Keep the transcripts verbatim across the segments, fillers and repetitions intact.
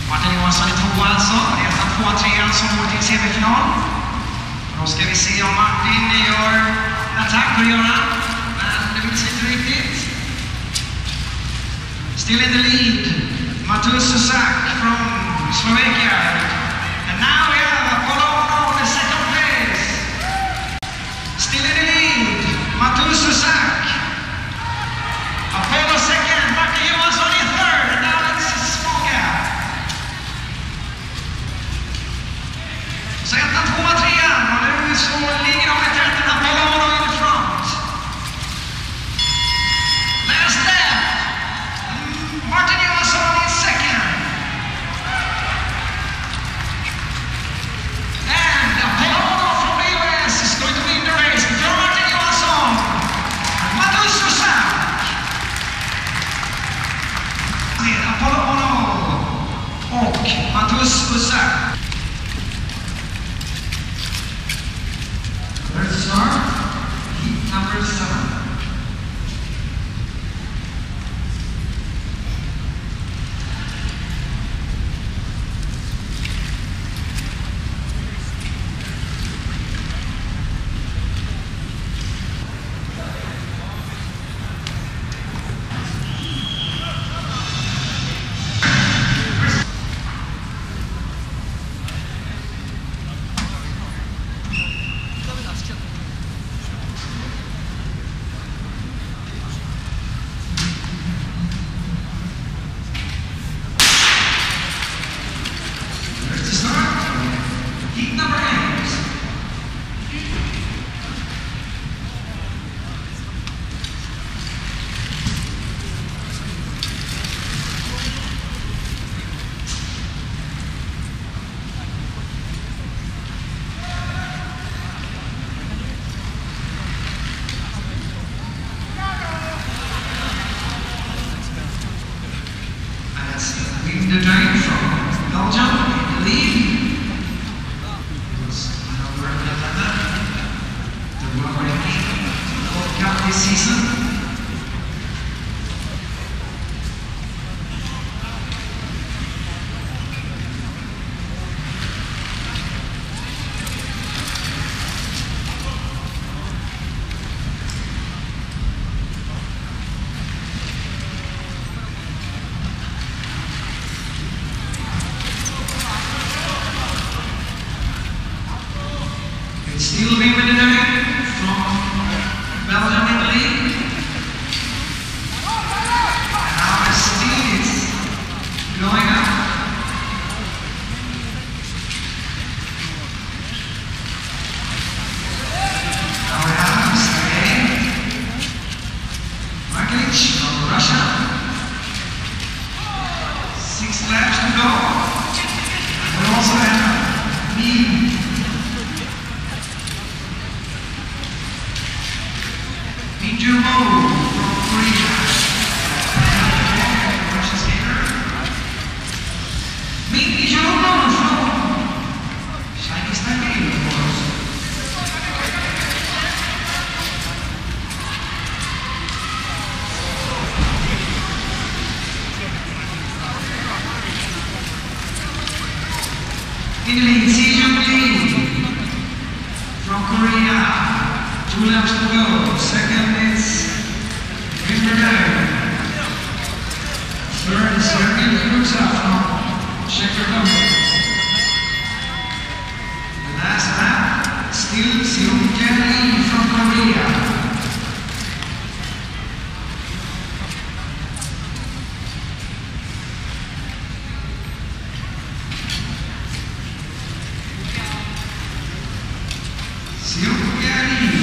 Martin Johansson i två alltså. Det är ettan, tvåan, trean som går till semifinal. Då ska vi se om Martin gör en attack och göra. Men det vill sig inte riktigt. Still in the lead. Matus Susak from Slovakia. And now we have Apollo on the second place. Still in the lead. Matus Susak. Apollo second. Martin Johansson in third. And now it's a small gap. Så ettan, tvåan, trean. Och nu så ligger de i täten. Apollo in the front. Last step. Martin Johansson is second. And Apollo from the U S is going to win the race before Martin Johansson. Matus Susak. Apollo och Matus Susak. Let's start heat number seven. The drain from Belgium in the lead. Was another Atlanta. The rubber ranking the World Cup this season. Still being with the name from Belgium in the league. And now it's still going up. Now we have Sergei Markic from Russia. Six laps to go. And we also have me. Jumo from Korea. Russian skater. Meet Jumo from Chinese Taipei, of course. In the lead, Sejong Lee from Korea. Two laps to go. Second is Winterberg. Third is Sergei Krucha from Czech Republic. The last lap, still Seung Lee from Korea. Seung Lee.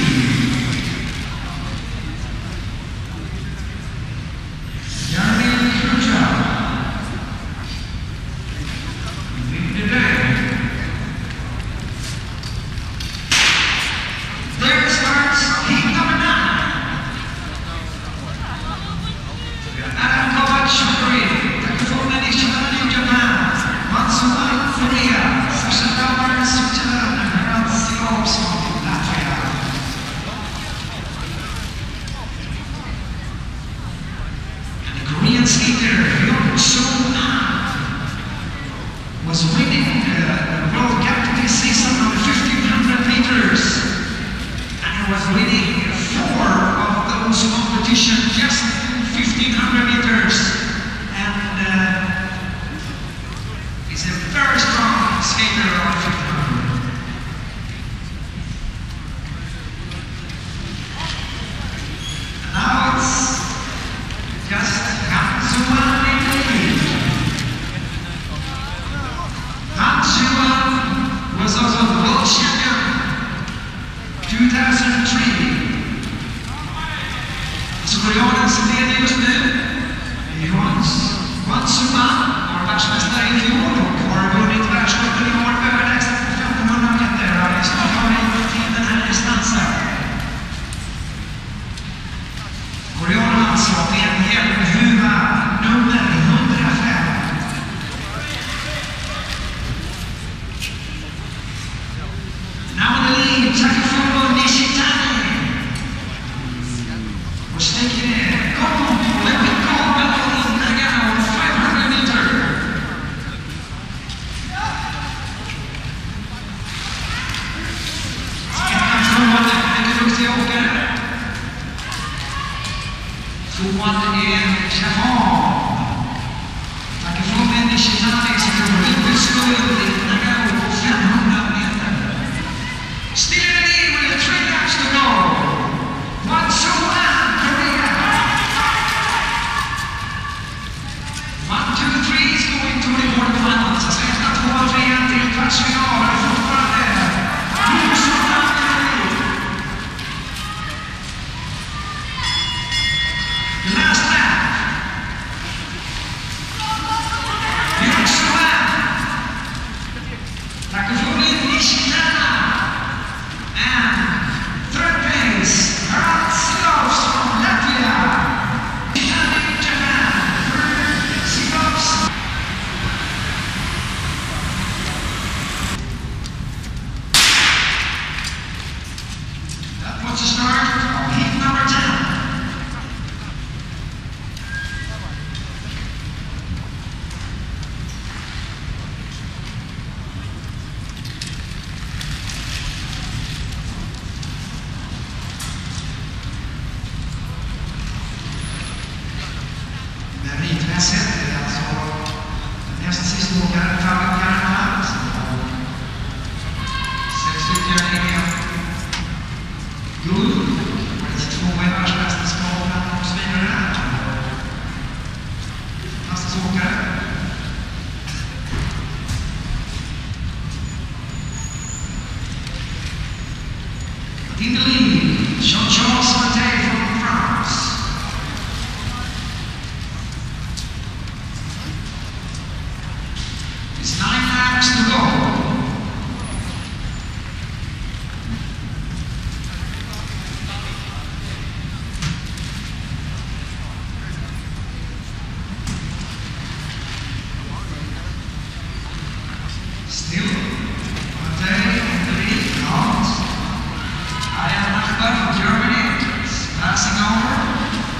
Still, a day in the lead, not. Ariane Nachbar from Germany is passing over.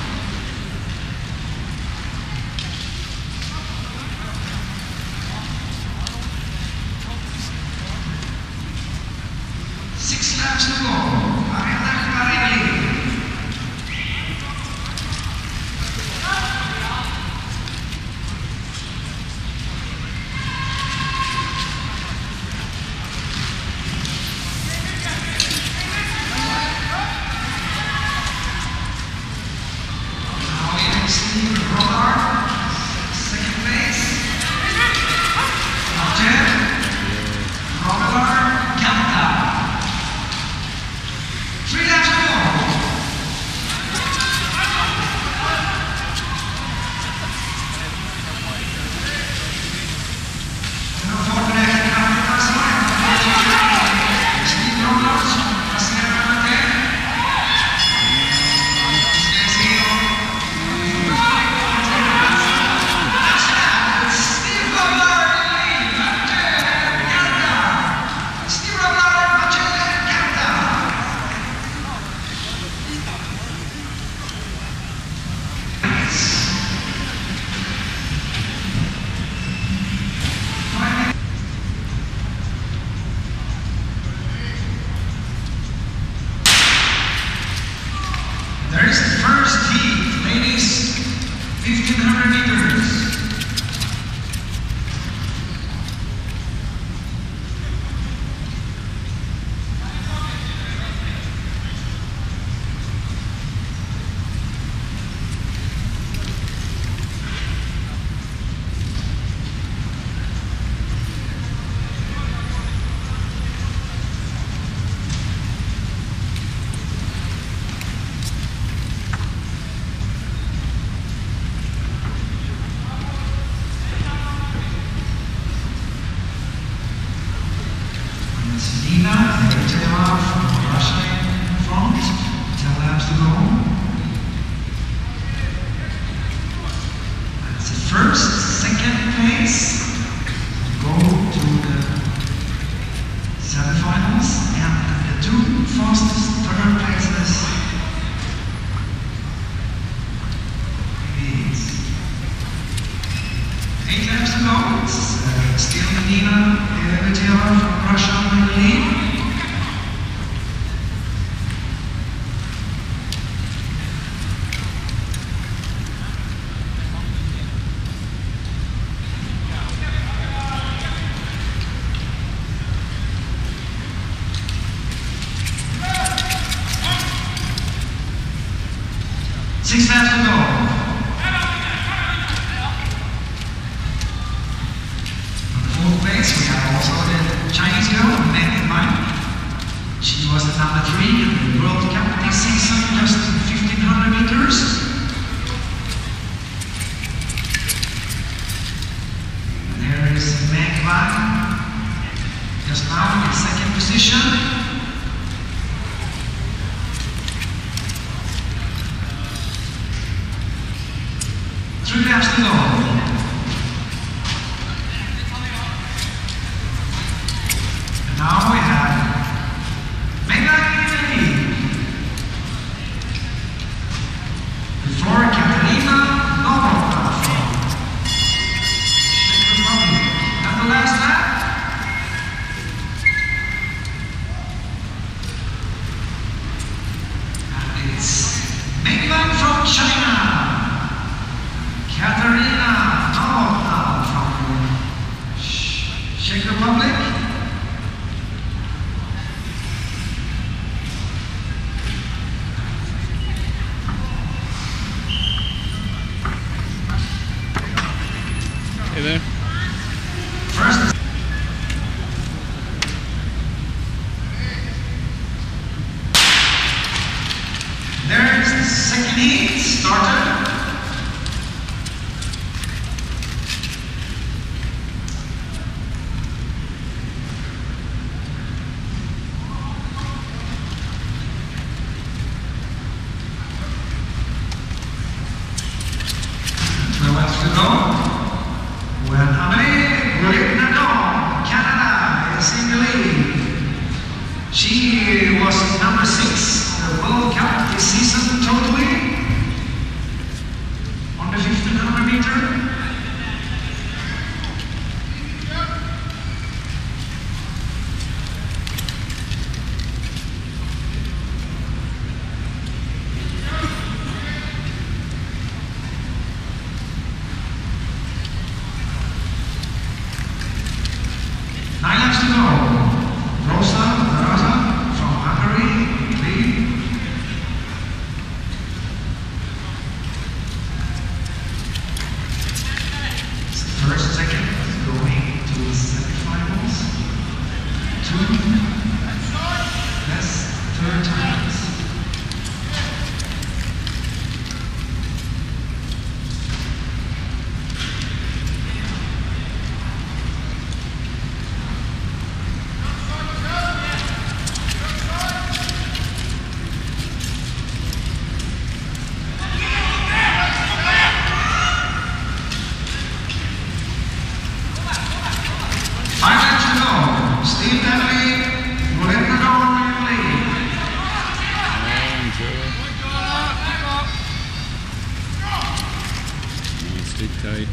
Six laps to go. Ariane Nachbar in the lead. There's the first heat, ladies, fifteen hundred meters. Nina, Taylor from Russia in front, ten laps to go. That's the first, second place. Go to the semifinals, and the two fastest third places. It's eight laps to go. It's uh, still Nina, Taylor from Russia in the lead. Six laps to go. On the fourth place, we have also the Chinese girl, Meng Mai. She was at number three in the World Cup this season, just fifteen hundred meters. And there is Meng Mai, just now in second position. Three laps to go. And now we have Mega in the lead. Before Katarina Novotna from Czech Republic. And the last lap. And it's Mega from China. Katarina Novotna from Czech Republic. Hey there. First. There's the second heat started. To go. When Amelie Canada. go. Rosa Rosa from Hungary, lead. First, second, going to semifinals. Two, yes, third times. Tight.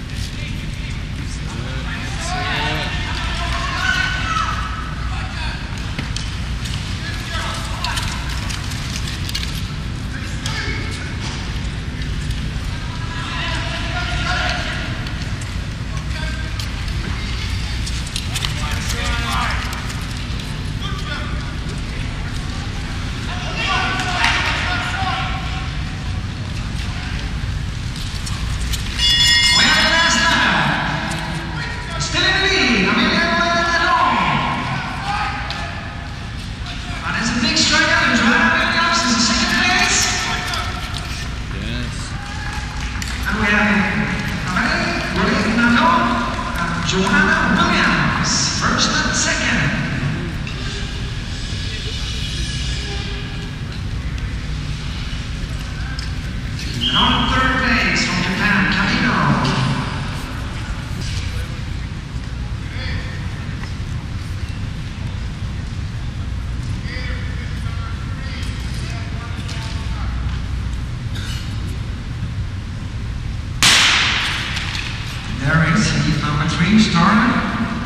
First and second. And on third place from Japan, Camino. There is heat number three started.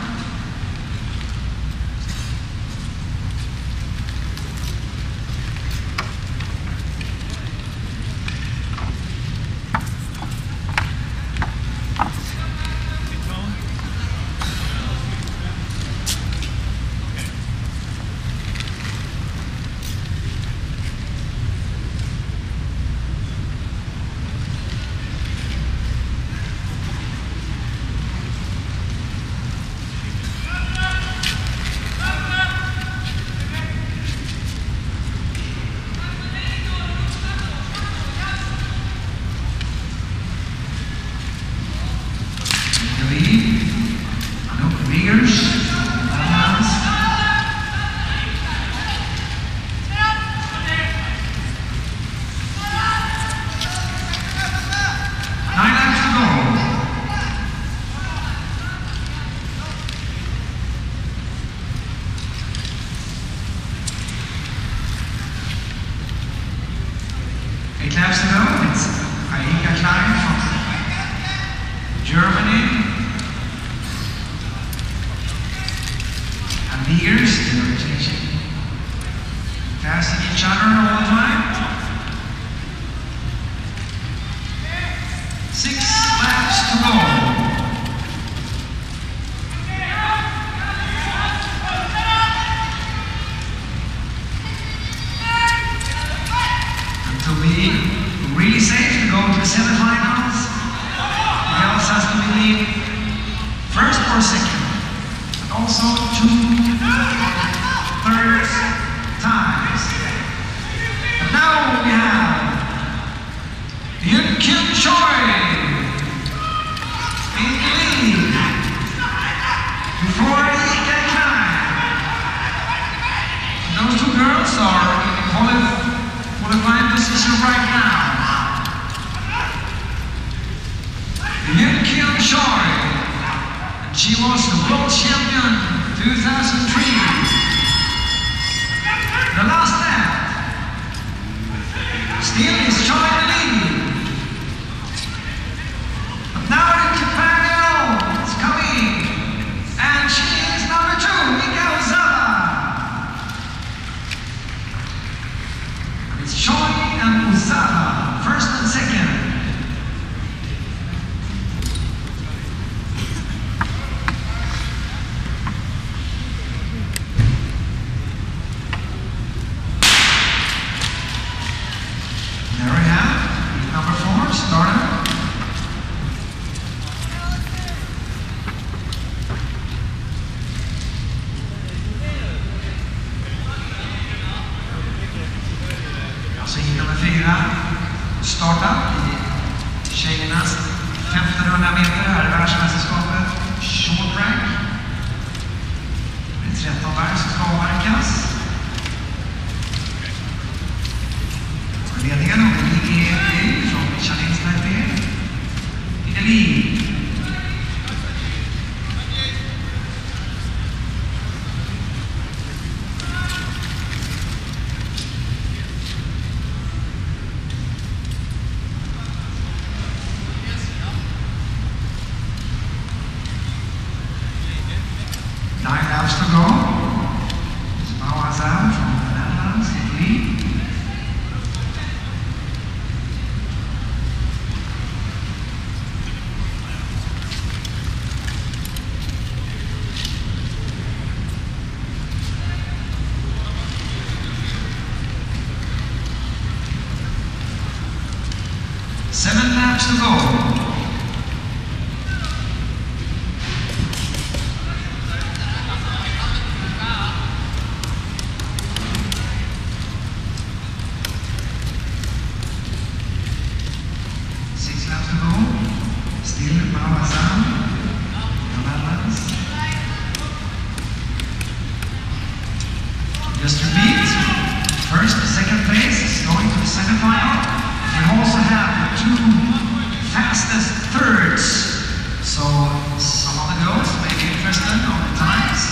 Eight laps to go. It's Aika Klein from Germany. And Beers, they're changing, passing each other all the time. Six laps to go. To be really safe to go to the semifinals, he also has to be first or second, and also two third times. And now we have Yun Kim Choi in the lead before Ika Klein. Those two girls are in qualifying qualifying position right now. Yun Kim Choi, and she was the world champion two thousand three. The last lap, still is Choi in the lead. But now the Japan girl is coming, and she is number two, Mika Ozawa. It's Choi and Ozawa, first and second. Camilla starta i tjejernas femtonhundra meter här i världsmästerskapet. Short track. Det är tretton varv som ska avverkas. Ledningen och Ligger från Chinese Taipei. In the lead. Nine laps to go. It's Mao Azam from the Netherlands in the lead. Seven laps to go. Six laps to go. Still Mawazan, the Netherlands. Just repeat. First and second place is going to the semifinal. We also have the two fastest thirds. So some of the girls may be interested in the times.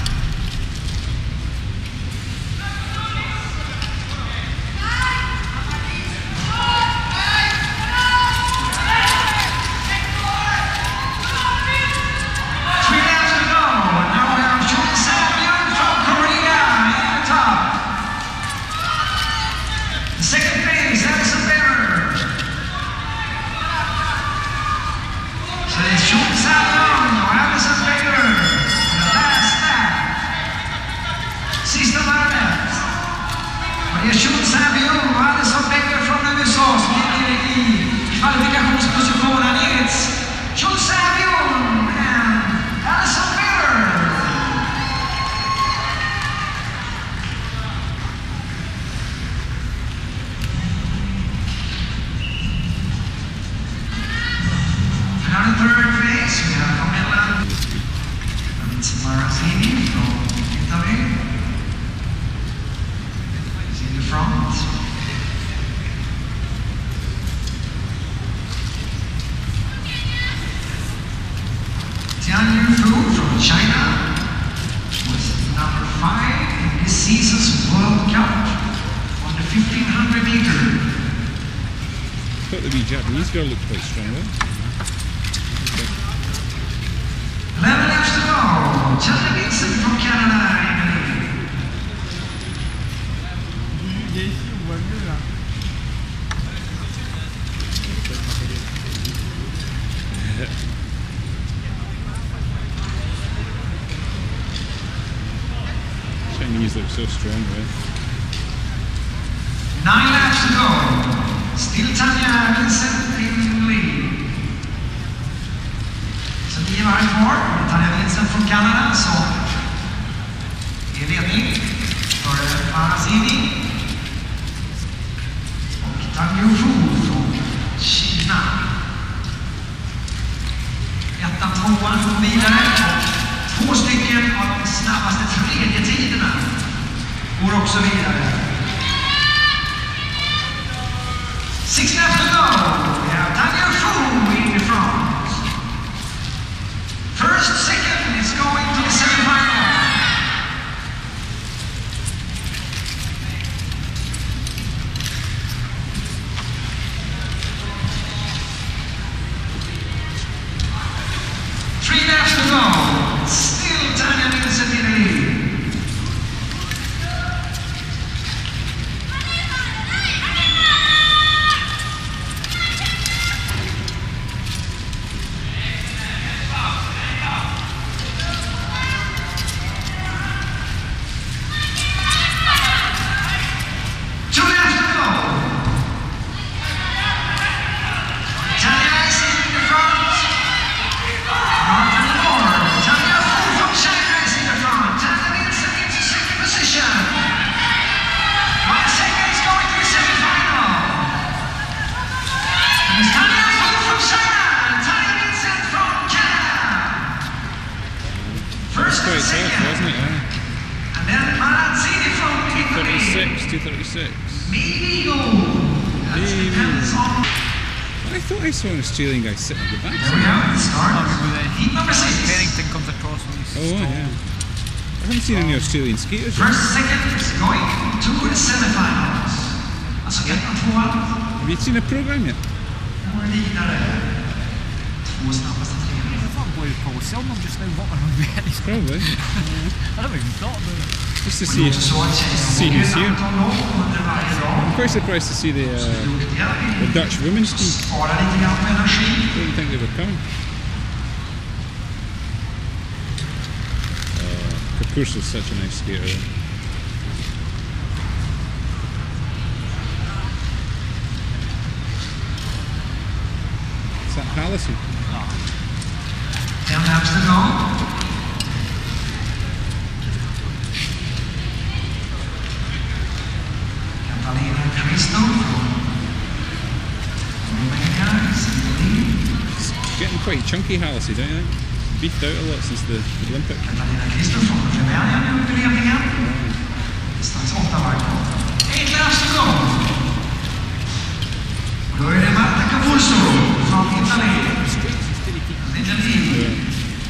Three laps to go. And now we have Chun Sang-yoon from Korea at the top. The second place, Alison Bearer. So it's Chun Sang-yoon och Alison Bearer. The last lap. Sista varvet. Och det är Chun Sang-yoon och Alison Bearer från U S A som ligger i kvalifikationspositionen. It's Chun Sang-yoon and Alison Bearer. Now the third place, we have from Finland, and it's Barraldinho from Italy. He's in the front. Tian Yufu from China was number five in this season's World Cup on the fifteen hundred meter. I thought the Japanese girl looked quite strong though. eleven laps to go. Charlie Vincent from Canada in the lead. Chinese look so strong, right? Nine laps to go. Still Tanya Vincent in the lead. Så nio varv kvar. Tanya Vincent från Kanada som är ledning för Barraldinho. Och Tang Yufu från Kina. Ettan, tvåan går vidare. Och två stycken av de snabbaste tredje tiderna går också vidare. Six laps to go. We have Tang Yufu in the front. First, second is going to the semifinal. Three laps to go. Still Tanya Vincent in the lead. It's quite tough, wasn't it? Yeah. And then Barraldinho from Italy. thirty-six, two thirty-six. Maybe go. That depends on. I thought I saw an Australian guy sitting at the back. There we have it. Start. Heat number six. Pennington comes across and he's Oh, yeah. I haven't seen any Australian skaters yet. First, second is going to the semifinals. Alltså ettan, tvåan. Have you seen a program yet? Och vidare. Två snabbaste trean. I thought Blue Paul Silman just now walking around the end. Probably. I don't even thought about it. Just to see, just to see who's here. I'm quite surprised to see the, uh, the Dutch women's team. I didn't think they were coming. Kapurso's such a nice skater. Is that Hallison? Ten laps to go. Catalina Cristo from Romania is in the lead. It's getting quite chunky, Hallison, don't you think? Beefed out a lot since the, the Olympic. Catalina Cristo från Rumänien nu upp i ledningen. Strax åtta varv kvar. Eight laps to go. Och då är det Marta Capurso från Italien. Italien.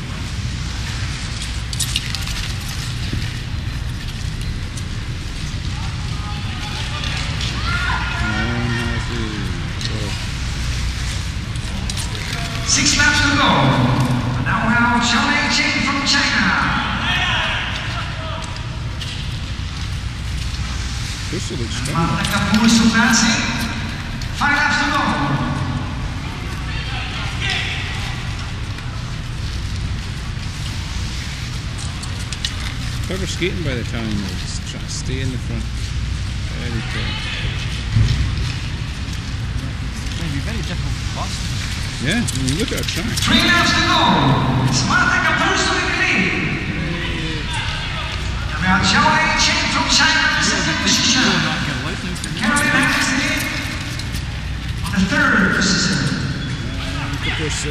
Six laps to go. And now we have Xiaolei from China. Capurso looks strong. Marta Capurso passing. Five laps to go. Clever skating by the time, though. Just trying to stay in the front. Very clever. It's going to be very difficult to pass. Yeah, I mean, look at her track. Three laps to go. It's Marta Capurso in the lead. And we have Xiaolei from China in the second position. Carolina Cassidy on the third position. Capurso.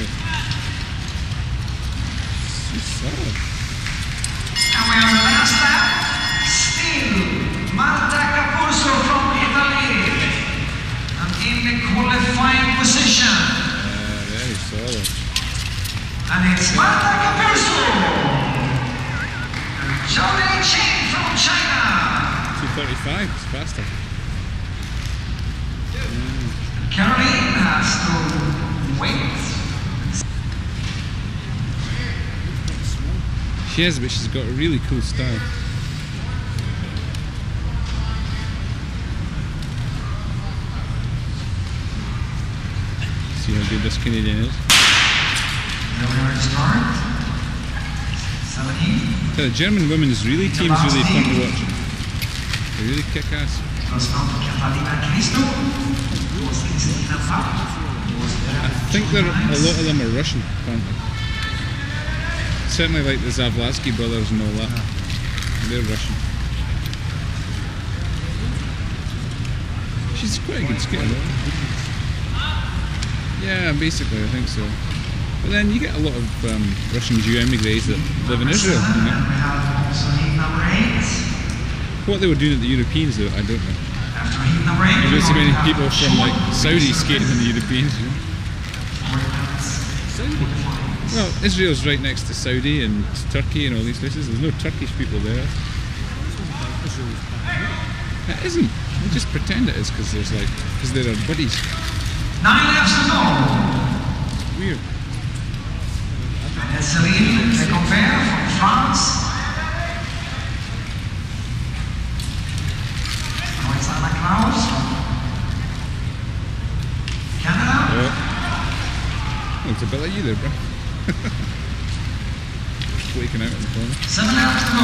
She's solid. And we have the last lap. Still Marta Capurso from Italy. And in the qualifying position. Yeah, very solid. And it's Marta Capurso. And Xiaolei from China. two thirty-five, it's faster. Caroline has to wait. She has, but she's got a really cool style. See how good this Canadian is. Now we're going to start. seventeen. So the German women's relay team is really fun to watch. They really kick ass. I think there, a lot of them are Russian, apparently. Certainly like the Zavlatsky brothers and all that. They're Russian. She's quite a good skater. Yeah, basically, I think so. But then you get a lot of um, Russian Jew emigres that live in Israel. You know? What they were doing at the Europeans, though, I don't know. You don't see many people from like Saudi skating in the Europeans. You know? Saudi? Well, Israel's right next to Saudi and Turkey and all these places. There's no Turkish people there. It isn't. They just pretend it is because there's like because they're our buddies. Nine laps to go. Weird. And Celine Lecompere from France. Now it's Anna Klaus from Canada. Yeah. Looks a bit like you there, bro. Flaking out in the corner. Seven laps to go.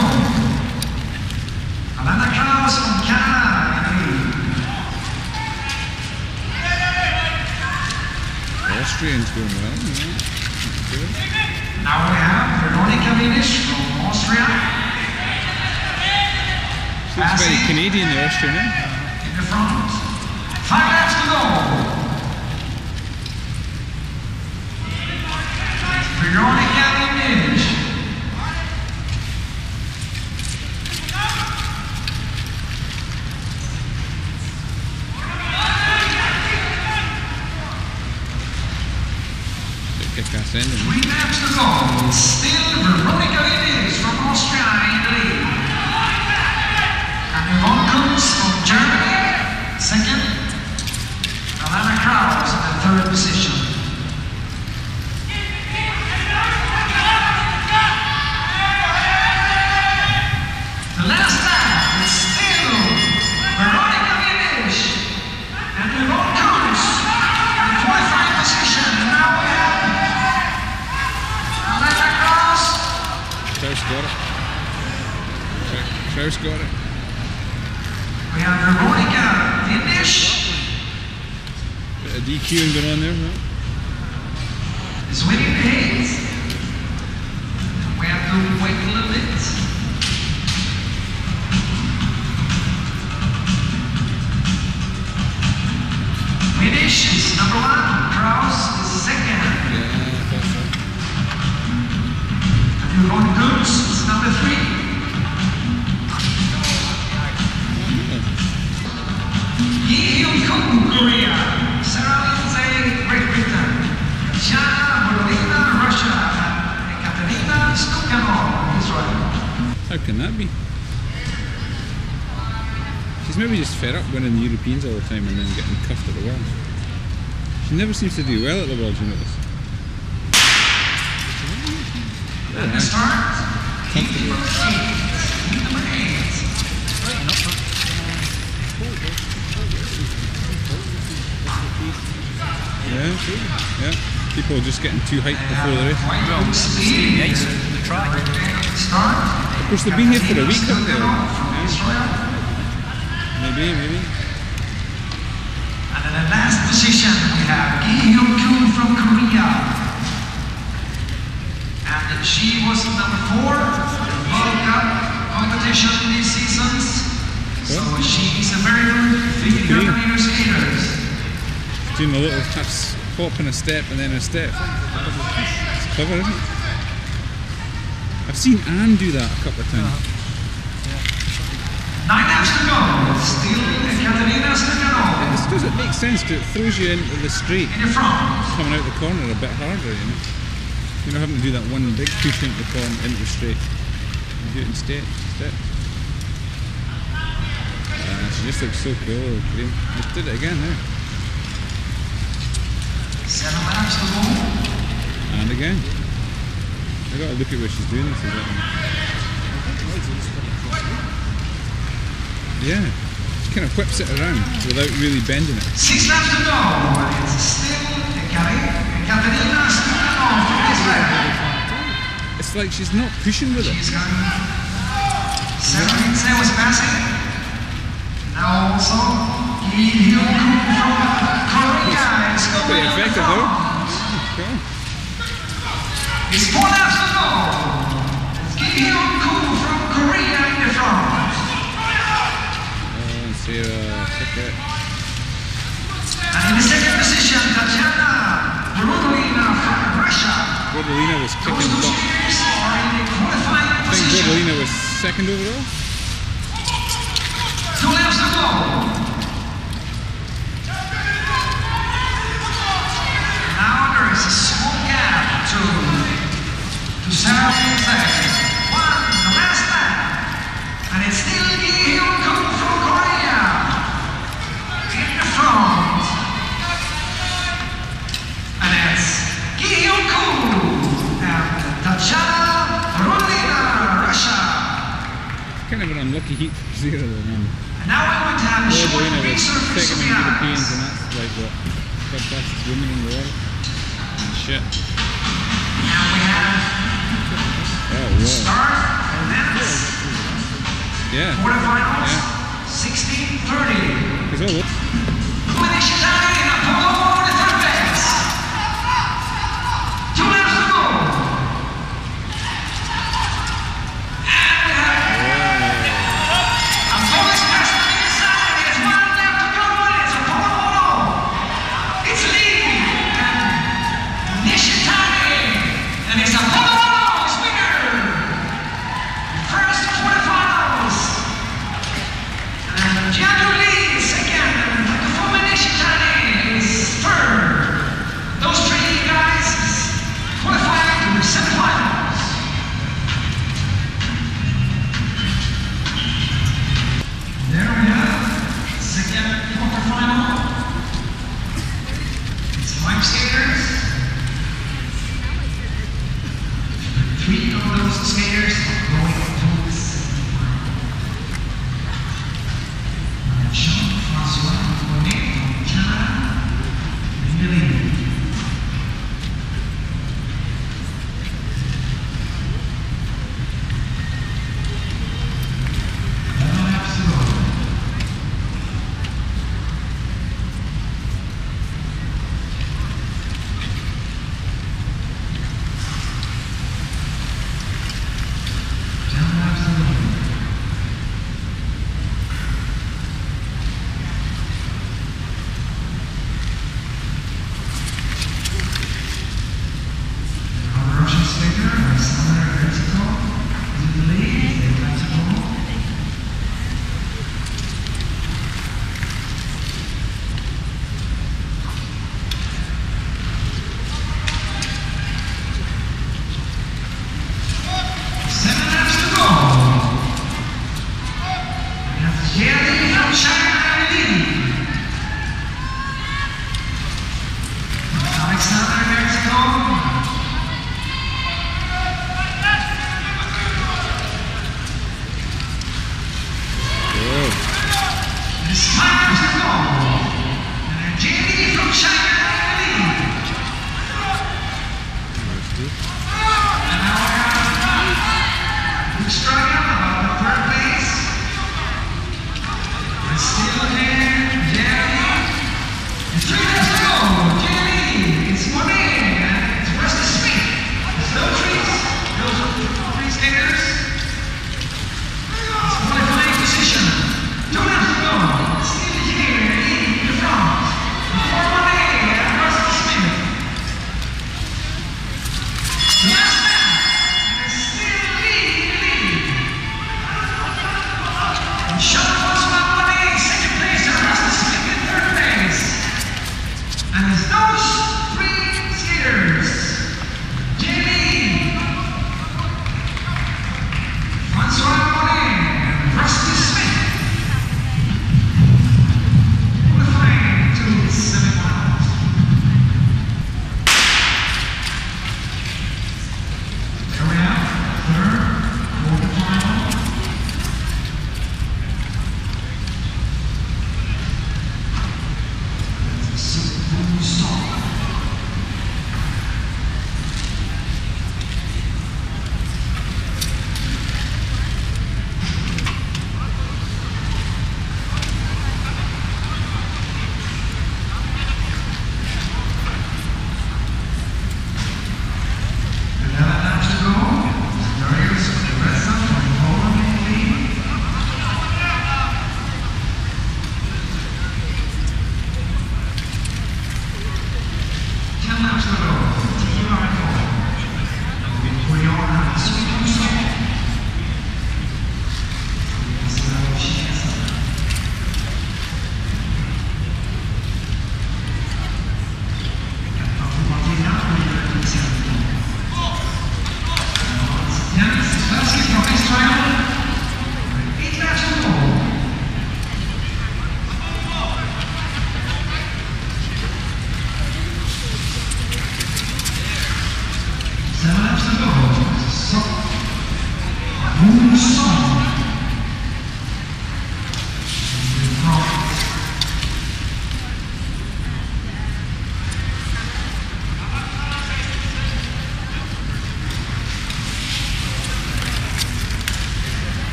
Anna Klaus from Canada. Austrians doing well, yeah. Now we have Veronica Vinish from Austria. She looks very Canadian, the Austrian, eh? In the front. Five laps to go. Veronica Vinish. ending. Three laps to go. Still Veronica Willis from Austria in the lead. And Yvonne Kunz from Germany, second. Alana Kraus in the third position. The last lap is still Veronica Willis and Yvonne Kunz in the twenty-fifth position. And now we have Alana Kraus. Kraus got it. Kraus got it. We have Veronica Willis. Bit of DQing going on there, right? Is winning the eight. We have to wait a little bit. Finish is number one. Kraus is second. Yeah, I thought so. And Yvonne Kunz is number three. Korea, Sarah Lindsay, Great Britain, Jana, Barraldinho, Russia, and Katerina Stukanov, Israel. How can that be? She's maybe just fed up winning the Europeans all the time and then getting cuffed at the Worlds. She never seems to do well at the Worlds, you notice. And the start, Comfortable. number eight. Yeah, yeah. People are just getting too hyped before the race. Well, speed, yeah, the track. Of course, they've been here for a week, haven't they? Yeah. Maybe, maybe. And in the last position, we have Gi-Hyun-Koo from Korea. And she was number four in the World Cup competition these seasons. So she is a very good fifty meter skater. Doing a little half hop and a step and then a step. It's clever, isn't it? I've seen Anne do that a couple of times. Nine laps to go. Still Katerina Stukanov. It's because it makes sense because it throws you into the straight. In the front. Coming out the corner a bit harder, you know. You're not having to do that one big push into the corner, into the straight. You do it in step, step. Uh, she just looks so cool, Green. Just did it again there. Seven laps to go. And again. I gotta look at what she's doing this again. Yeah. She kind of whips it around without really bending it. Six laps to go. It's still Katerina Stukanov from Israel. It's like she's not pushing with it. She's got Sarah Lindsay was passing. Now also Gi-Hyun-Koo from Korea is going Pretty on the effective front. though. Cool. It's four laps to go. It's Gi-Hyun-Koo from Korea in the front. Oh, and Sarah took it. And in the second position, Tatiana Barraldinho from Russia. Barraldinho was Those kicking two butt. skiers are in the qualifying I think position. Barraldinho was second overall. Two laps to go. Now there is a small gap to, to Sarah Lindsay. One, the last lap. And it's still Gi-Hyun-Koo from Korea. In the front. And it's Gi-Hyun-Koo and Tatiana Barraldinho, Russia. Kind of an unlucky heat for Zero though, man. And now we're going to have a short Barraldinho was resurface of taking the the Europeans ice. and that's like what? Third fastest woman in the world. Shit. Now we have Oh, wow. start and then Yeah. quarterfinals, Yeah. sixteen thirty. Because all this. Finish time in Apollo for the third place. Two laps to go. And we have Apollo is passing on the inside. It's one lap to go. It's Apollo. It's leading. And Nishitani. And it's Apollo is winner. First quarterfinals. And Gianlu Lee second. And Takafuma Nishitani is lead of those skaters going to the semifinal. Jean-François Bonnet from Canada in the lead.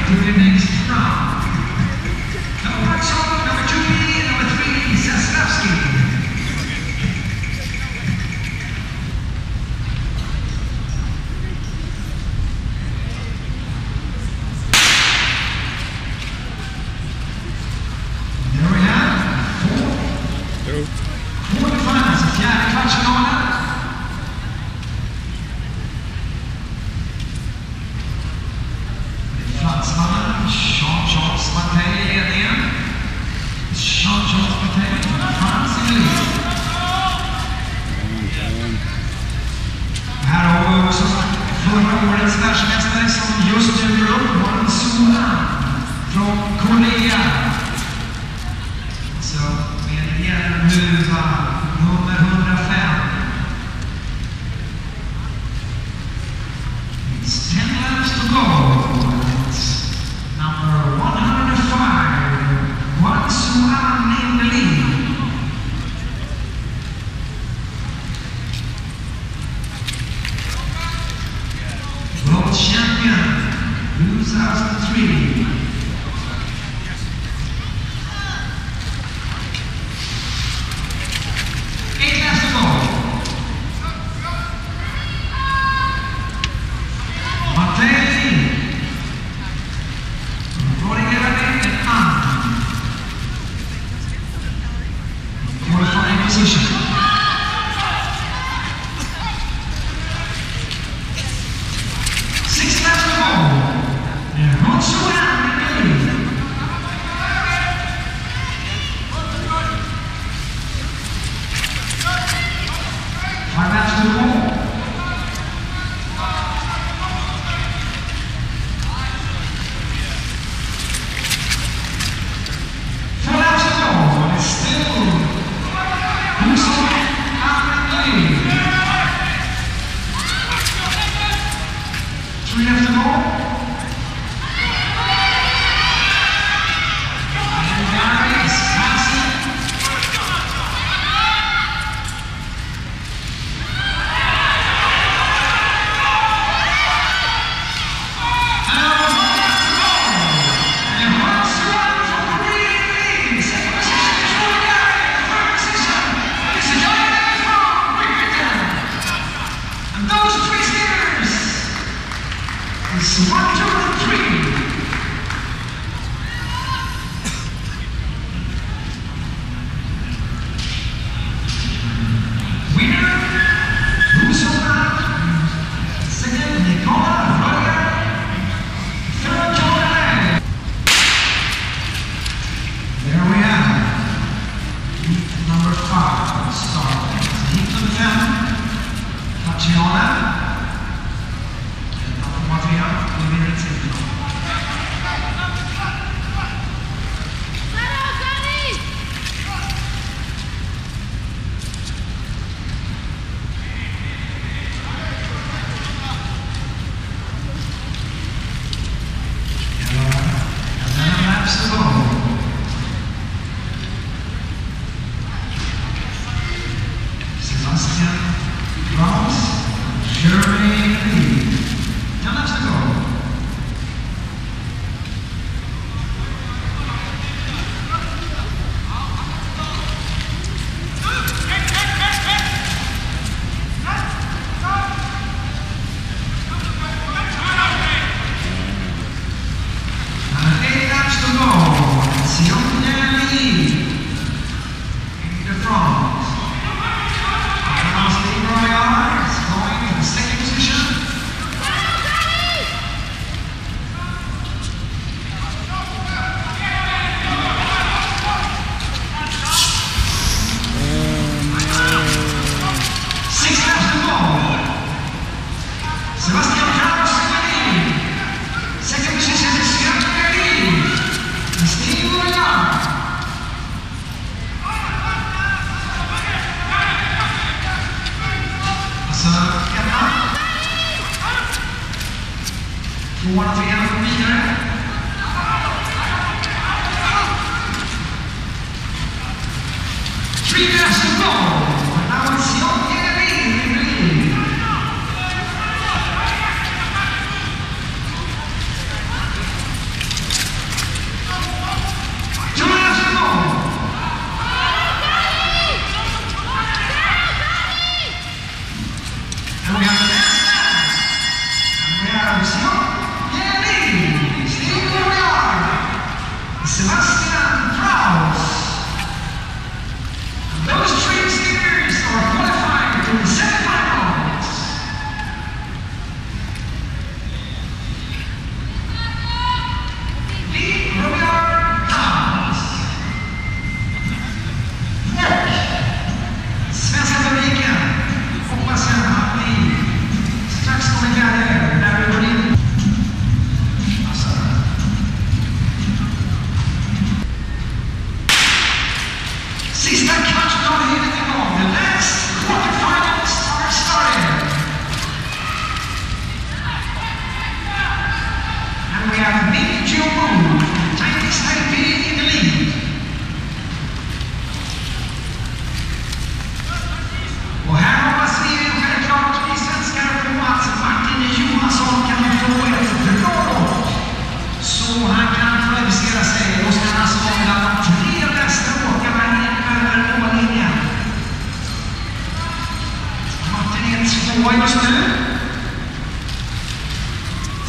to the next round. Number one song, number two, and number three, Saslavsky.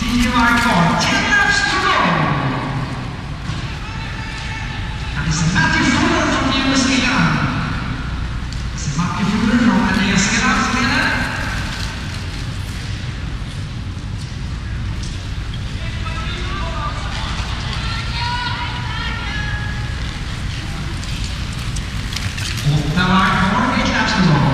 tio varv kvar. ten laps to go. And it's Matthew Fuller from New Zealand. It's Matthew Fuller from New Zealand som är där. åtta varv kvar, ett laps to go.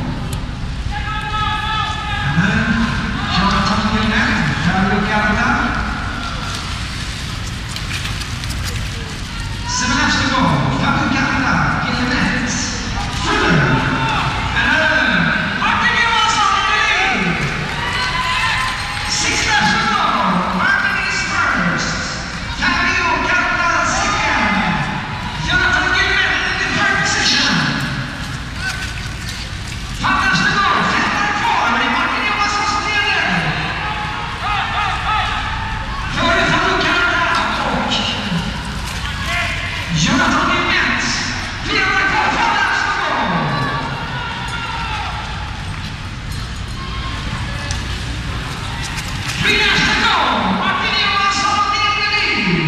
Seven laps to go. Fabio Canada, Gilliamet, Fuller, and uh, Martin Johansson in the lead. Six laps to go. Martin is first. Fabio Canada second. Jonathan Gilliamet in the third position. Five laps to go. Fem varv kvar. Det är Martin Johansson som leder. Före Fabio Canada och Jonathan Gilliamet. Fyra varv kvar. Fem laps to go. Three laps to go. Martin Johansson in the lead.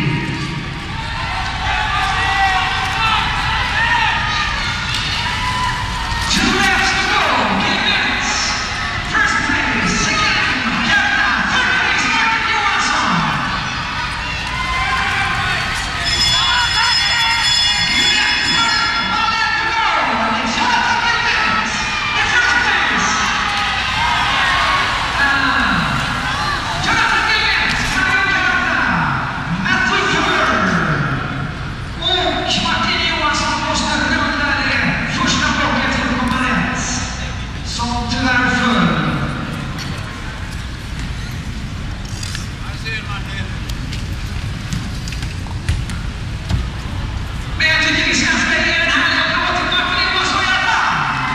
Two laps to go. Gilliamet. First place. Second, Canada. Third place, Martin Johansson. Gilliamet first. One lap to go. It's Jonathan Gilliamet in first place. Uh, Jonathan Gilliamet, Fabio Canada, Matthew Fuller och Martin Johansson måste runda det första blocket för att komma rätt. Som tyvärr föll. Men jag tycker vi ska spela i den här låten till Martin Johansson i alla fall.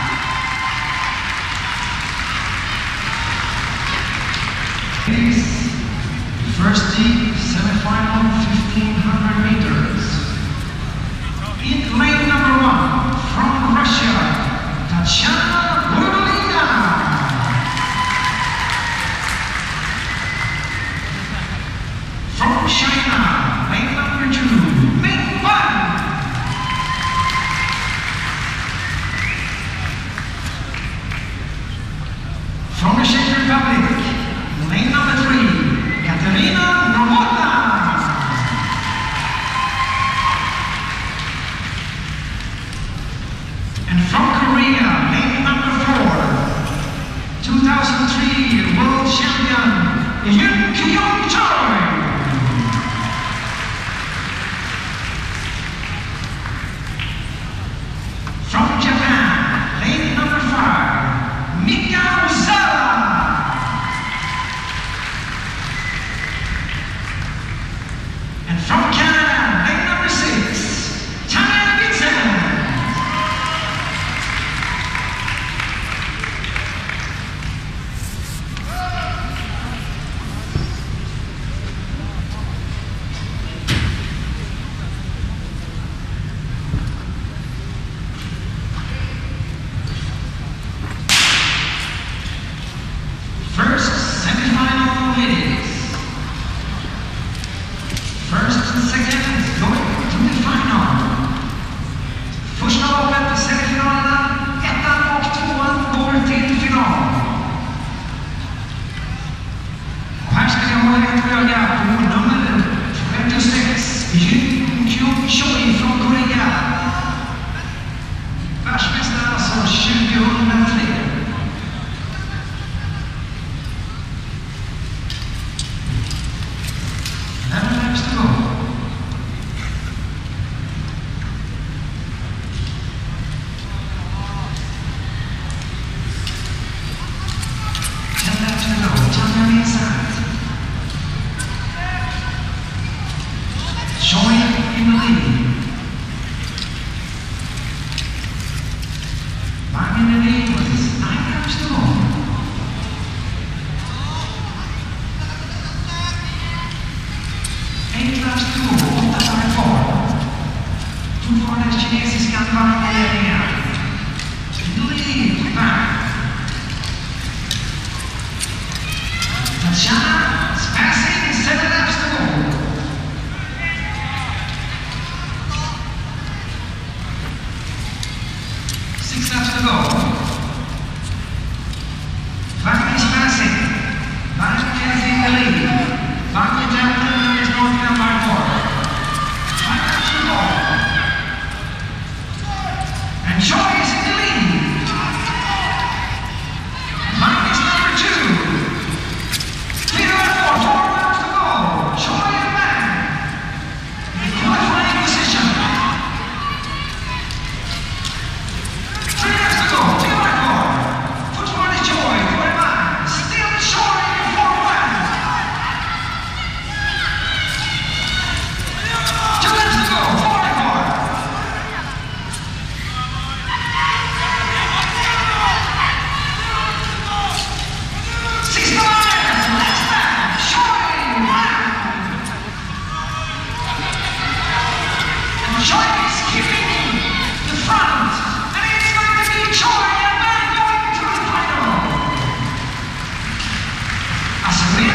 First deep semi-final fifteen hundred meters. In lane number one, from Russia, Barraldinho. From China, lane number two, Ming Wan. From the Czech Republic, lane number three, Katerina Novotna. And from Korea, lane number four, two thousand three world champion, Yoon Kyung Choi. From Japan, lane number five, Mika Uzawa. And from Canada, lane number six, Tanya Vincent. First semifinal ladies. First and second going to the final. Första loppet, semifinalerna, ettan och tvåan går till final. Och här ska vi hålla ett öga på nummer trettiosex, Yoon Kyung Choi från Korea. Världsmästare alltså tjugohundratre. eleven laps to go. ten laps to go. Tanya Vincent. Choi in the lead. Back in the lead with nine laps to go. Eight laps to go, åtta varv kvar. Fortfarande kinesiska varvledningar. Lead back. Tatjana is passing.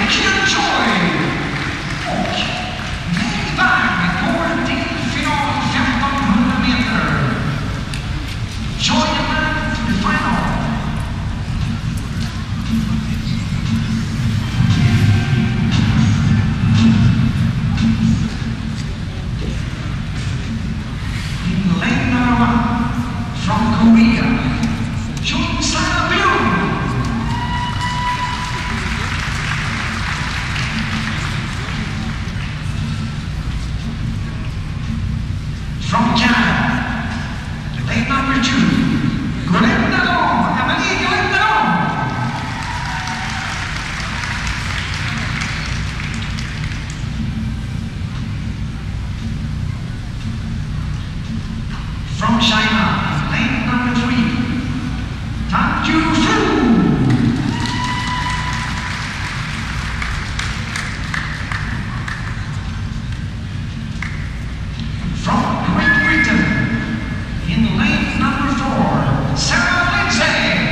Joy. Och Medvang går till final femtonhundra meter. Joy man to the final. In lane number one from Korea, Jung Sa-byung. From Canada, lane number two, Golendalo, Emily Golendalo. From China, lane number three, Tan Yu-fu. From Great Britain, in lane number four, Sarah Lindsay.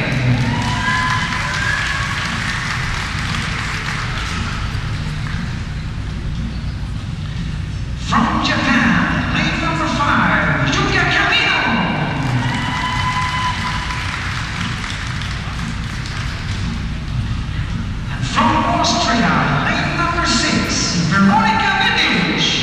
From Japan, lane number five, Yuka Camino. And from Austria, lane number six, Veronica Vintage.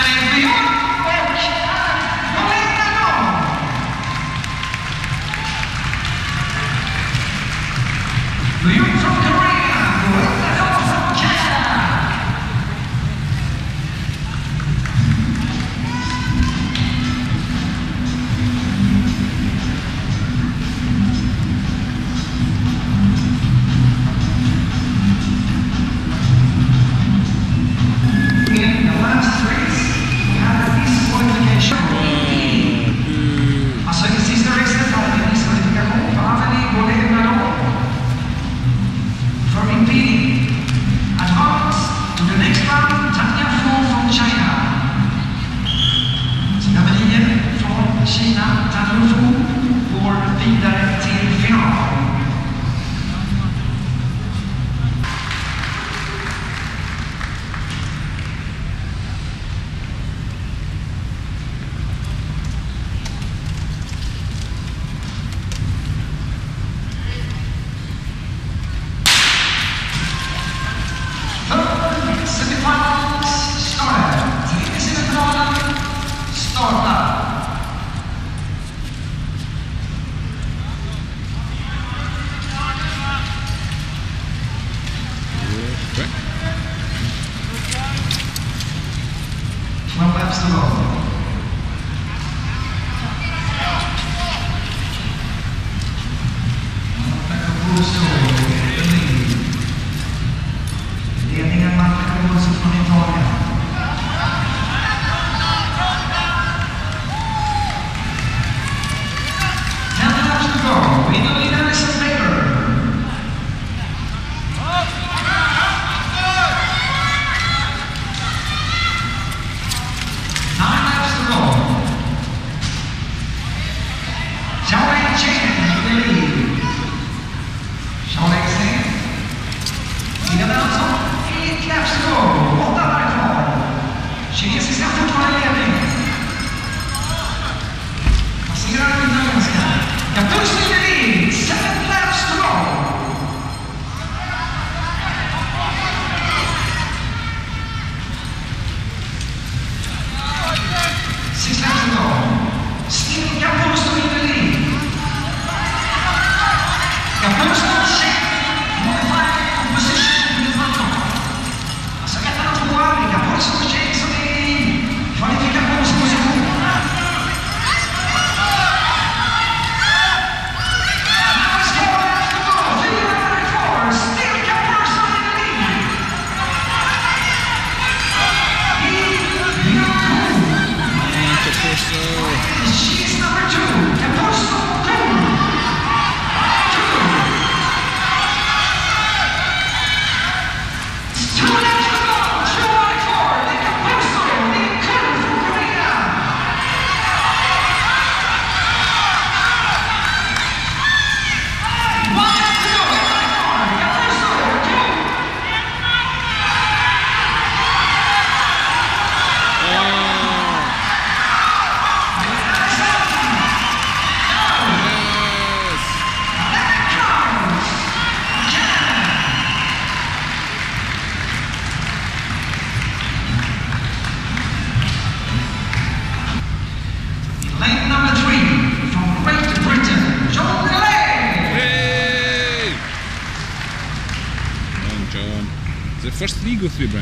First three go through, Brian.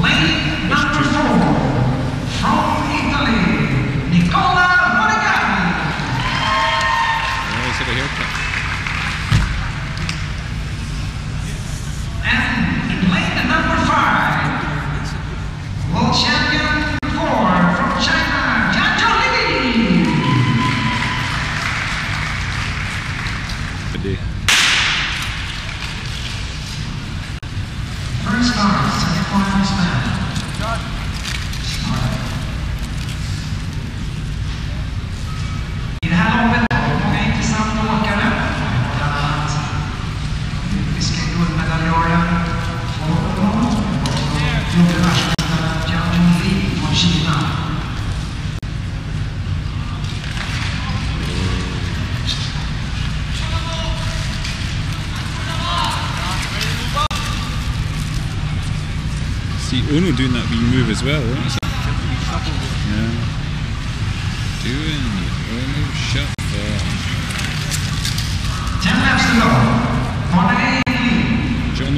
Lane number four, from Italy, Nicola Monegani. Oh, he's had a haircut. And in lane number five, world champion four from China, Jianzhou. Good day. First start, semi-finals match. Start. I det här loppet har många intressanta åkare. Bland annat olympiska guldmedaljören och klubbvärldsmästaren Jianzhou från Kina. See Ono doing that wee move as well, right?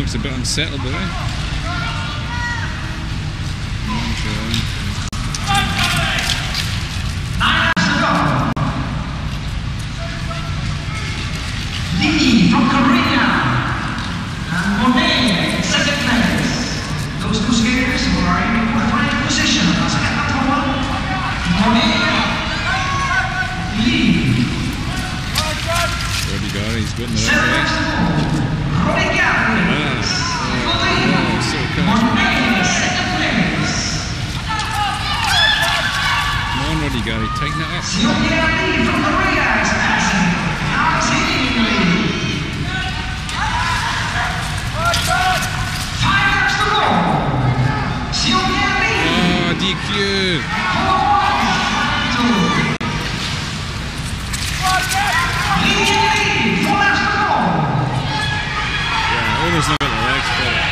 He's a bit unsettled, isn't he? Nine laps to go. Lee from Korea and Monet, second place. Those two skaters who are in qualifying position. Second number one, Monet, Lee. Roddy Gary's got in the right way. Roddy Gary. Ah, oh, oh, so close. Monet, second place. Come on, Roddy Gary, tighten it up. Sylvia Lee from Korea is passing. Now it's hitting Lee. Five laps to go. Sylvia Lee. Oh, D Q. Lee, Lee, four laps to go. Yeah, almost not got the legs for it.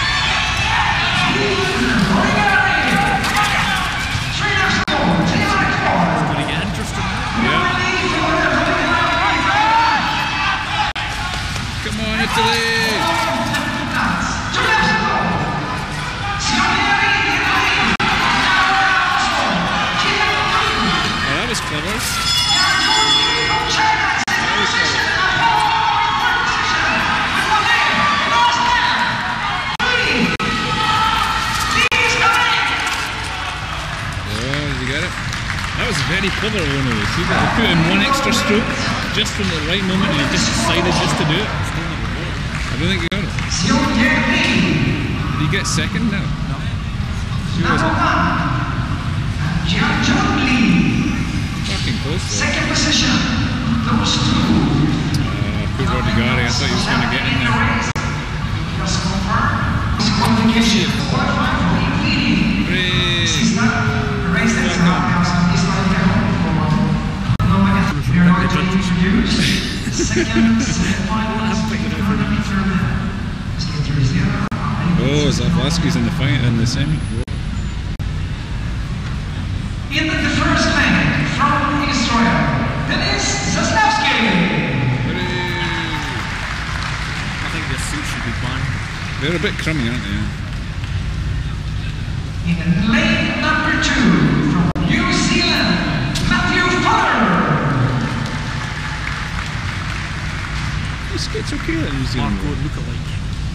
Three laps to go. Three laps to go. It's going to get interesting. Yeah. Come on, Italy. Oh, that was clever. That was very clever, one of those. See that? They put in one extra stroke just from the right moment and he just decided just to do it. I don't think he got it. Did he get second now? No. Who was it? Fucking close though. Second position. Those two. Uh, poor Roddy Gary, I thought he was going to get in there. Qualification. Qualified for leading. Race that's not Oh, Zavlaski's in the fight in the semi. In the first lane from Israel, Denis Zaslavsky. I think this suit should be fine. They're a bit crummy, aren't they? In lane number two from New Zealand, Matthew Fuller. He skates okay at New Zealand. Hardcore look-alike.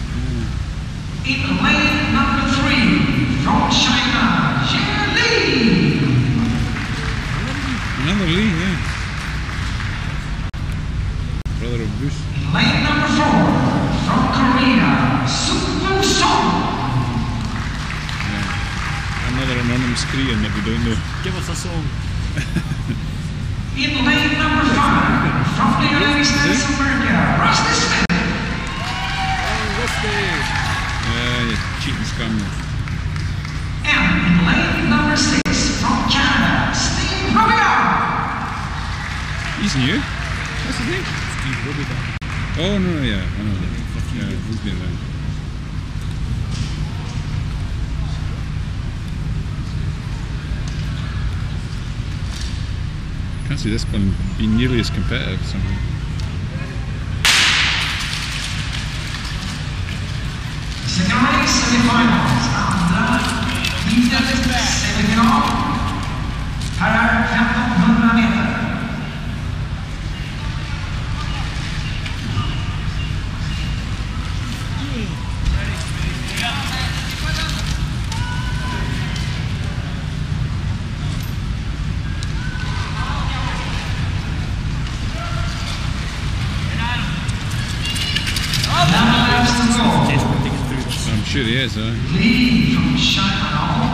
In lane number three from China, Jie Li. Another Lee, yeah. Brother of Bush. In lane number four from Korea, Suk Song. Yeah. Another anonymous Korean that we don't know. Give us a song. In lane number five from the United States of America, Rusty Smith. Oh, Rusty! Yeah, you cheating scum. And in lane number six from Canada, Steve Robillard. He's new. What's his name? Steve Robillard. Oh, no, yeah, I know that. Yeah, he's been around. Can't see this one being nearly as competitive somehow. Second race, semifinals. Andra litet semifinal. Här är femtonhundra meter. I'm sure he is, huh? Lee from China.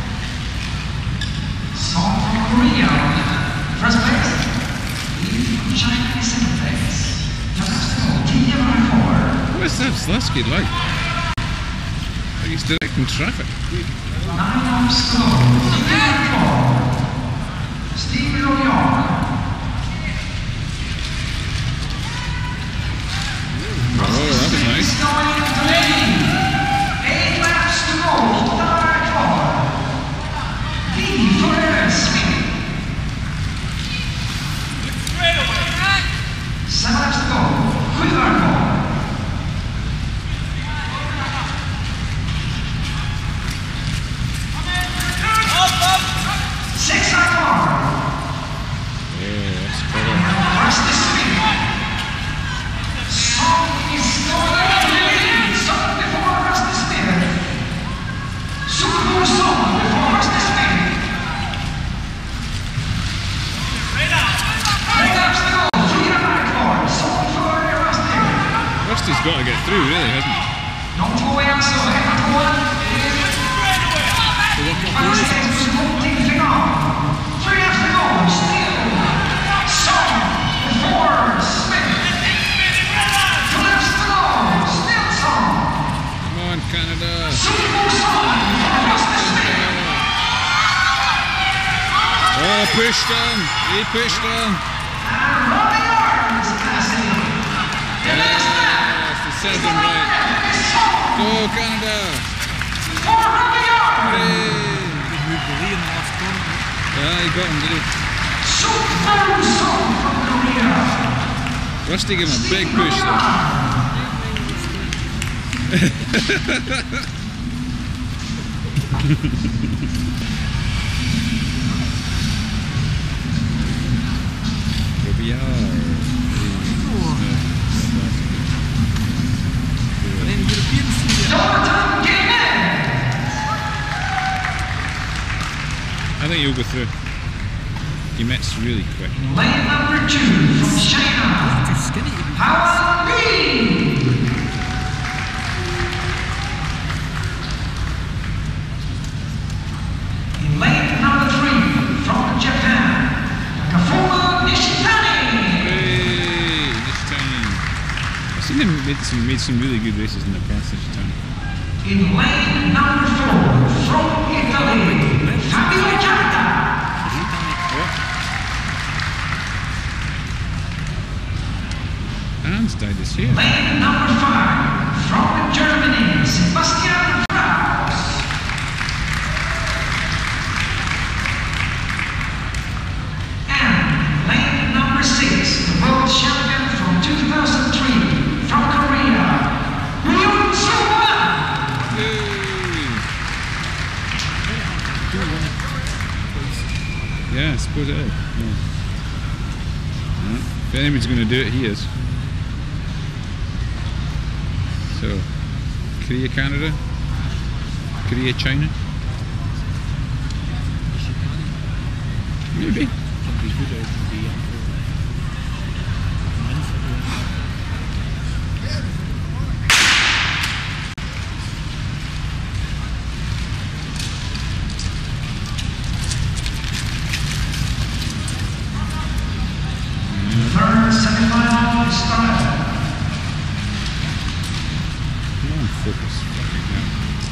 Song from Korea. First place. Lee from China is second place. T M four. What's that Slasky like? Like he's directing traffic. Nine laps to go. T M four. Steve Robillard. Oh, that was nice. Eight laps to go. Third four. Lee for Smith. Seven laps to go. Quiver four. through, really, hasn't he? De två är alltså hemma på kvalifikationen går till final. Three after goal, still. Song, four, Smith. To left the goal, still Song. Come on, Canada. Super Song, across the Smith. Oh, pushed him. He pushed him. And Ronnie Yards passing. The last man. Yes, it says him right. Go, Canada. For Ronnie Yards. Hey. He moved the lead in the last corner. Yeah, he got him, did he? Super Song from Korea. Rusty gave him a big push there. We are. I think you'll go through. Guillet's really quick. Lane number two from China. Too skinny. Howard Lee. In lane number three from Japan. Kafuma Nishitani. Hey, Nishitani. I've seen him made some, made some really good races in the past, Nishitani. In lane number four from Italy, Fabio Gianta. Hans died this year. Lane number five from Germany, Sebastian Kraus. And lane number six, the world champion from two thousand three, from Korea, Ryun Soo-won. Yeah, I suppose it is. Yeah. Yeah. If anybody's going to do it, he is. So, Korea, Canada, Korea, China. Maybe. Third semi-final started. Come on, focus. Fucking hell.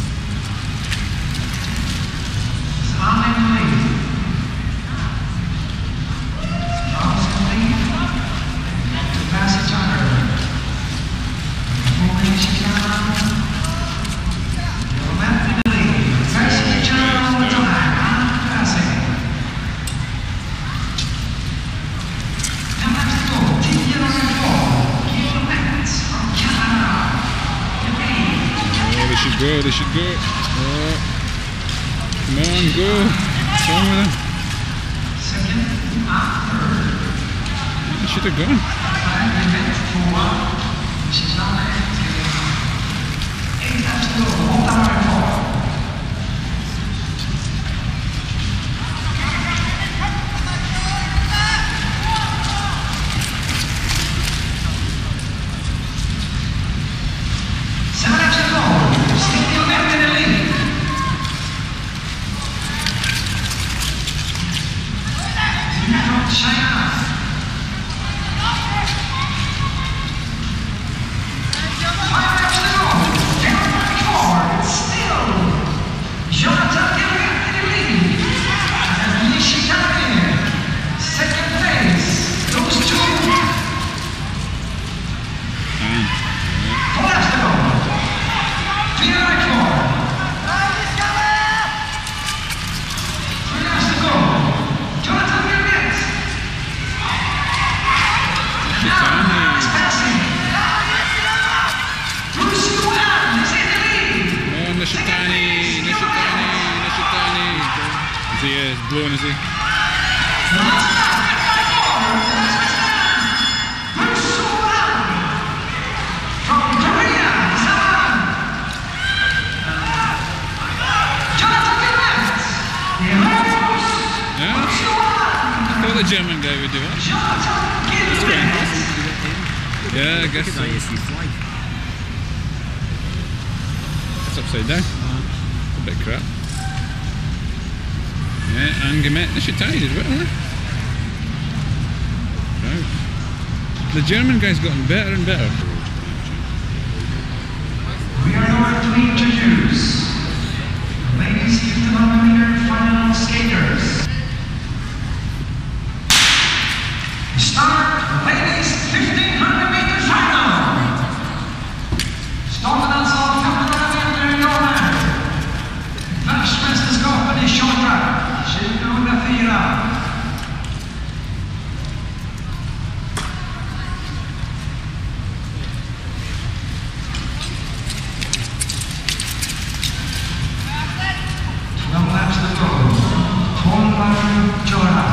Zhang in the lead. Zhang's in the lead. To pass each other. Moving Chicano. Your left in the lead. Passing each other all the time. And passing. And let's go. Tio number four. Guillet from Canada. In the lead. Oh, they should go, they should go. Oh. Come on, go. What's wrong with them? Second and third. They should have gone. Five minutes for one. She's on it. Eight laps to go. One hour four. Seven laps to go. Still left in the lead. From China. Five laps to go. Down forward. Still. Jonathan Gillian in the lead. And Nishitani. Second place. Those two. And, Four laps to go. Three laps to go. Three laps to go. Jonathan Gillian. Now he's passing. Bruce Yuan is in the lead. oh, Nishitani, Nishitani, Nishitani. Is he uh, blowing, is he? Last lap, Bruce Yuan from Korea, Japan. Jonathan Gillian. Yeah? Bruce Yuan. I thought the German guy would do it. Jonathan Gillian. Yeah, I guess Look at so. that I S U flag. That's upside down. Uh, a bit crap. Yeah, and gemätliche tide as well, huh? Right. The German guy's gotten better and better. We are going to introduce the ladies fifteen hundred meter final skaters. Start ladies fifteen hundred meter final. Starten alltså femton hundra meter i Norrland. Världsmästerskapen i shorttrack tjugohundrafyra. twelve laps to go. tolv varv köra.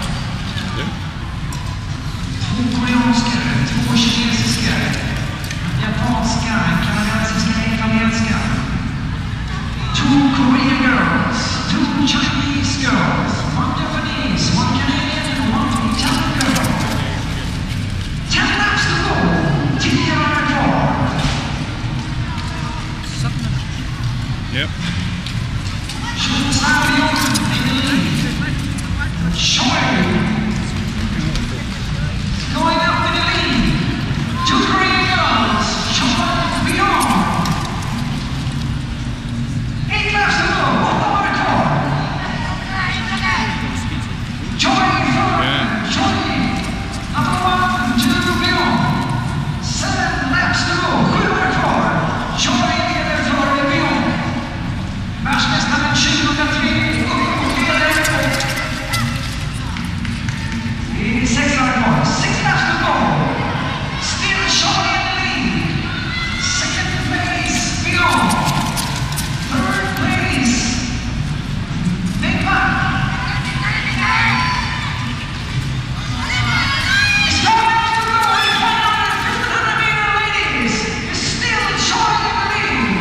Två koreanska, två kinesiska, japanska, kanadensiska, italienska. Two Korean girls, two Chinese girls, one Japanese, one Canadian, and one Italian girl. Ten laps to go. Tio varv kvar. Yep. Going up in the lead. Two Korean girls. Short beyond. Eight laps to go. One more car. Joy forward. Joy. Number one, two beyond. Seven laps to go. Sju var kvar. Joy leder för beyond. Världsmästaren tjugohundratre. Six laps kvar. Six laps to go. Still Joy in the lead. Second place beyond. Third place. Big back. It's four laps to go. The final fifteen hundred meter ladies is still Joy in the lead.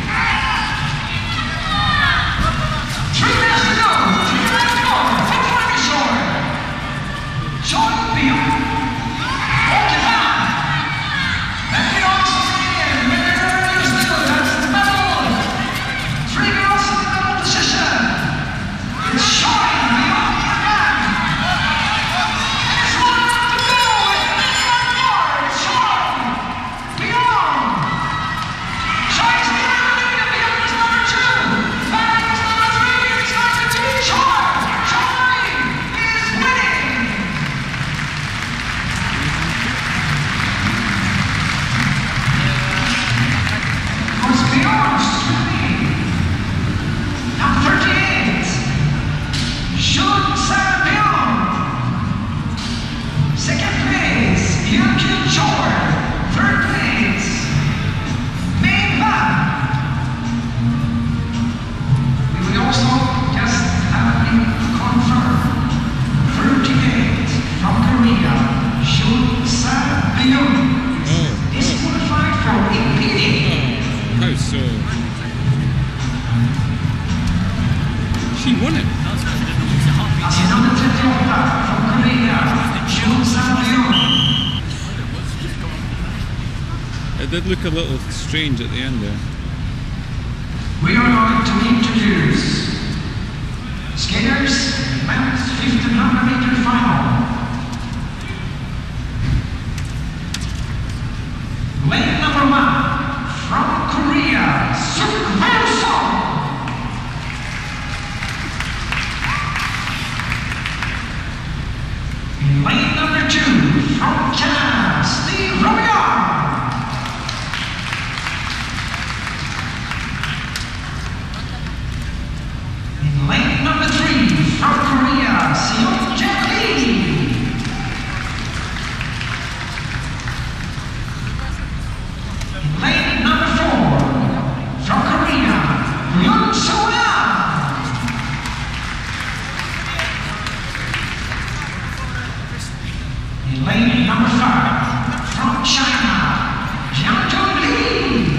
Three laps to go. Three laps to go. Fifth one is Joy. Joy beyond. Okay, now. Back it off again. You're still that's the medal. Three girls in the middle position. It's Joy beyond the back. It's one lap to go. It's one more. It's Joy beyond. Joy is the leader. Beyond is number two. Back is number three. It's number two. Joy. Joy is winning. Goes beyond swimming. Number thirty-eight. Shoot Sarah beyond. Second place, Yukio Chor. Third place, Mei Van. We will also just have it confirmed. thirty-eight from Korea, Shoot Sarah beyond. Oh, Disqualified for impeding. how so? She won it. Alltså nummer trettioåtta från Korea, Shoot Sarah beyond. It did look a little strange at the end there. We are going to introduce skaters, men's fifteen hundred meter final. Lane number one, from Korea, Suk Woo-sung. In lane number two, from Canada, Steve Robillard. In lane number three, from Korea, Seong Jae Lee. In lane number four, from Korea, Yoon Soo-na. In lane number five, from China, Jiang Jun Lee.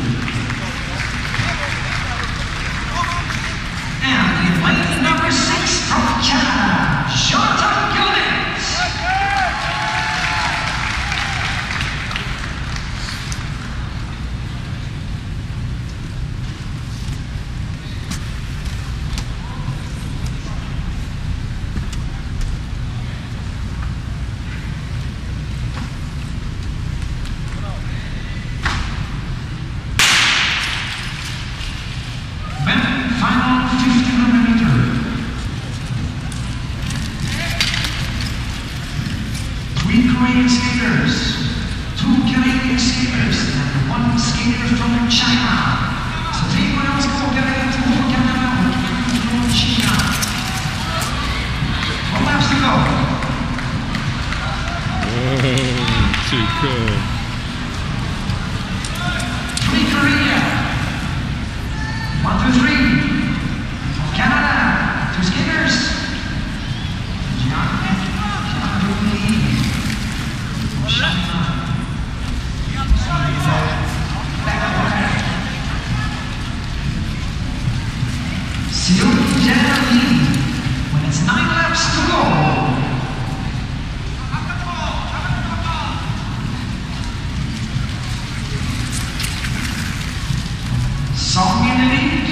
And in lane number six, from Canada, Jonathan Gillett. Korean skaters, two Canadian skaters, and one skater from China. Så tre koreanska åkare, två från Kanada och en från Kina. One laps to go. Oh, too cool. Three Korea. One, two, three. From Canada, two skaters. John, John Lee. From China. Seoul Lee. When it's nine laps to go. Song in the lead.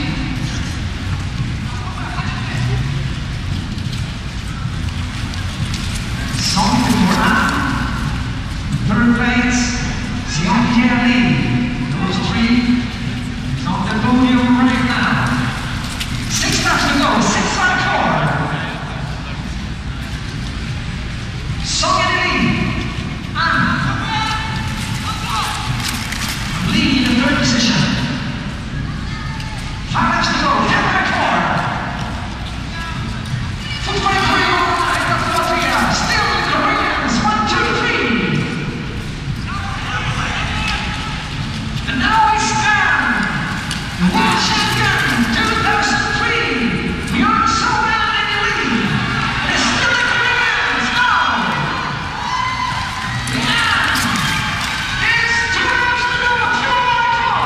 Song before Anne. Third place, Seong Lee. Those three is on the podium right now. Six laps to go, six five four. Song in the lead. Anne. Lee in the third position. Five laps to go, ten by four. Foot by three, one, nine, that's the Latvia. Still the Koreans, one, two, three. And now we stand. The world champion, two thousand three. Beyond Soman in the lead. It's still the Koreans now. The end is two laps to go, two by four.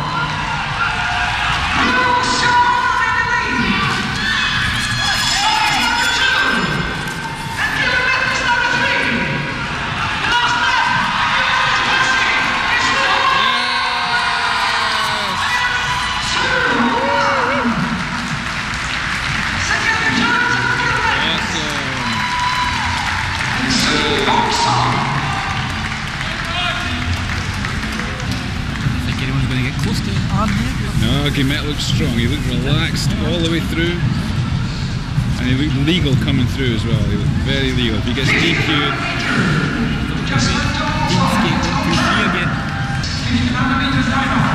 No, Guillemette looked strong. He looked relaxed all the way through, and he looked legal coming through as well. He looked very legal. If he gets D Q'd, Just skate through three again.